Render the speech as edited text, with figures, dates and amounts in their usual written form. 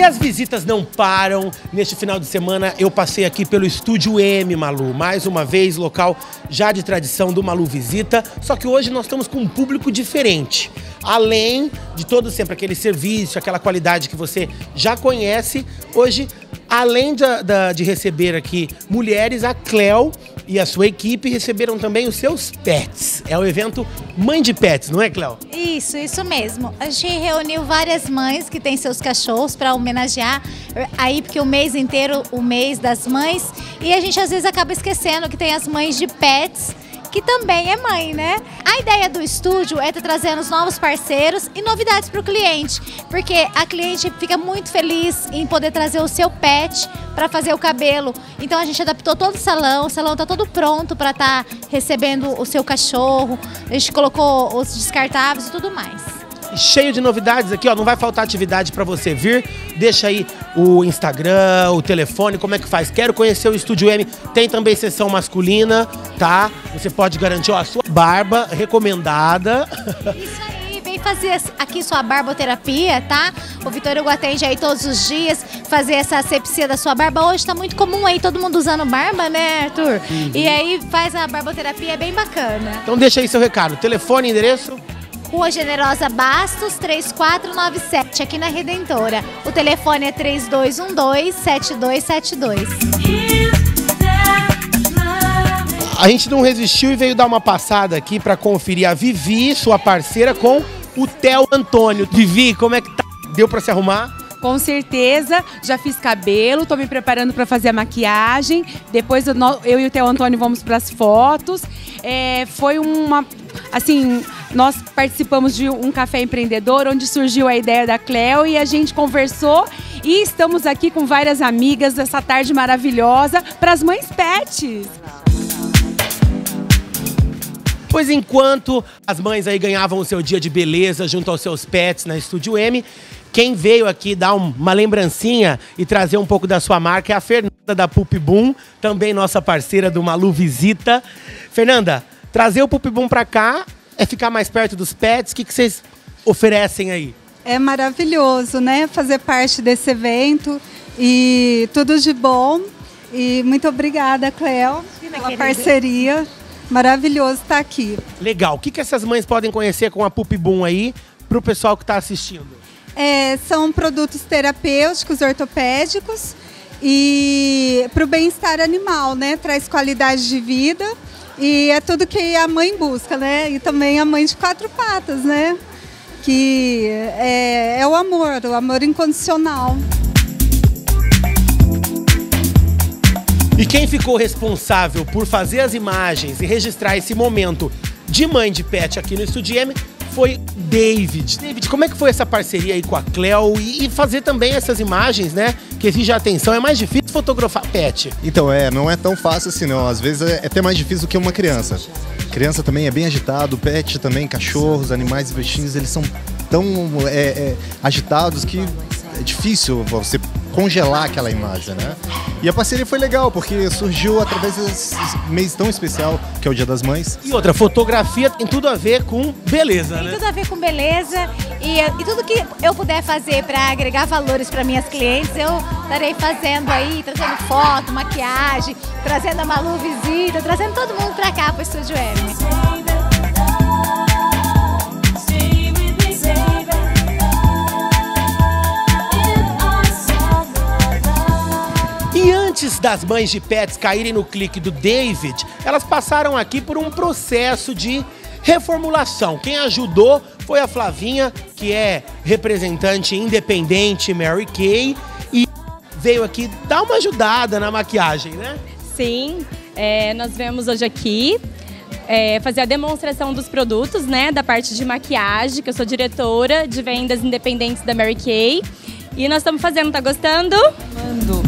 as visitas não param. Neste final de semana eu passei aqui pelo Estúdio M, Malu. Mais uma vez, local já de tradição do Malu Visita. Só que hoje nós estamos com um público diferente. Além de todo sempre aquele serviço, aquela qualidade que você já conhece, hoje, além de receber aqui mulheres, a Cleo e a sua equipe receberam também os seus pets. É o evento Mãe de Pets, não é, Cleo? Isso mesmo. A gente reuniu várias mães que têm seus cachorros para homenagear aí, porque o mês inteiro, o mês das mães, e a gente às vezes acaba esquecendo que tem as mães de pets, que também é mãe, né? A ideia do estúdio é estar trazendo os novos parceiros e novidades para o cliente, porque a cliente fica muito feliz em poder trazer o seu pet para fazer o cabelo. Então a gente adaptou todo o salão está todo pronto para estar recebendo o seu cachorro, a gente colocou os descartáveis e tudo mais. Cheio de novidades aqui, ó, não vai faltar atividade para você vir. Deixa aí o Instagram, o telefone, como é que faz? Quero conhecer o Estúdio M. Tem também sessão masculina, tá? Você pode garantir, ó, a sua barba recomendada. Isso aí, vem fazer aqui sua barboterapia, tá? O Vitor Hugo atende aí todos os dias, fazer essa asepsia da sua barba. Hoje tá muito comum aí, todo mundo usando barba, né, Arthur? Uhum. E aí faz a barboterapia, é bem bacana. Então deixa aí seu recado, telefone, endereço? Rua Generosa Bastos, 3497, aqui na Redentora. O telefone é 3212-7272. A gente não resistiu e veio dar uma passada aqui para conferir a Vivi, sua parceira, com o Theo Antônio. Vivi, como é que tá? Deu para se arrumar? Com certeza, já fiz cabelo, tô me preparando para fazer a maquiagem. Depois eu e o Theo Antônio vamos para as fotos. Foi uma... Assim, nós participamos de um café empreendedor, onde surgiu a ideia da Cleo e a gente conversou. E estamos aqui com várias amigas dessa tarde maravilhosa para as mães pets. Pois enquanto as mães aí ganhavam o seu dia de beleza junto aos seus pets na Estúdio M, quem veio aqui dar uma lembrancinha e trazer um pouco da sua marca é a Fernanda da Pup Boom, também nossa parceira do Malu Visita. Fernanda, trazer o Pup Boom pra cá é ficar mais perto dos pets. O que vocês oferecem aí? É maravilhoso, né? Fazer parte desse evento e tudo de bom. E muito obrigada, Cleo, pela parceria. Maravilhoso estar aqui. Legal. O que essas mães podem conhecer com a Pup Boom aí pro pessoal que está assistindo? São produtos terapêuticos, ortopédicos e para o bem-estar animal, né? Traz qualidade de vida e é tudo que a mãe busca, né? E também a mãe de quatro patas, né? Que é o amor incondicional. E quem ficou responsável por fazer as imagens e registrar esse momento de mãe de pet aqui no Estúdio M foi David. David, como é que foi essa parceria aí com a Cleo e fazer também essas imagens, né? Que exige atenção, é mais difícil fotografar pet. Então, não é tão fácil assim não, às vezes é até mais difícil do que uma criança. Criança também é bem agitado, pet também, cachorros, animais e bichinhos, eles são tão agitados que é difícil você congelar aquela imagem, né? E a parceria foi legal, porque surgiu através desse mês tão especial, que é o Dia das Mães. E outra, fotografia tem tudo a ver com beleza, né? Tem tudo a ver com beleza e tudo que eu puder fazer para agregar valores para minhas clientes, eu estarei fazendo aí, trazendo foto, maquiagem, trazendo a Malu Visita, trazendo todo mundo para cá, para o Estúdio M. E antes das mães de pets caírem no clique do David, elas passaram aqui por um processo de reformulação. Quem ajudou foi a Flavinha, que é representante independente Mary Kay, e veio aqui dar uma ajudada na maquiagem, né? Sim, nós viemos hoje aqui fazer a demonstração dos produtos, né, da parte de maquiagem, que eu sou diretora de vendas independentes da Mary Kay. E nós estamos fazendo, tá gostando? Mando.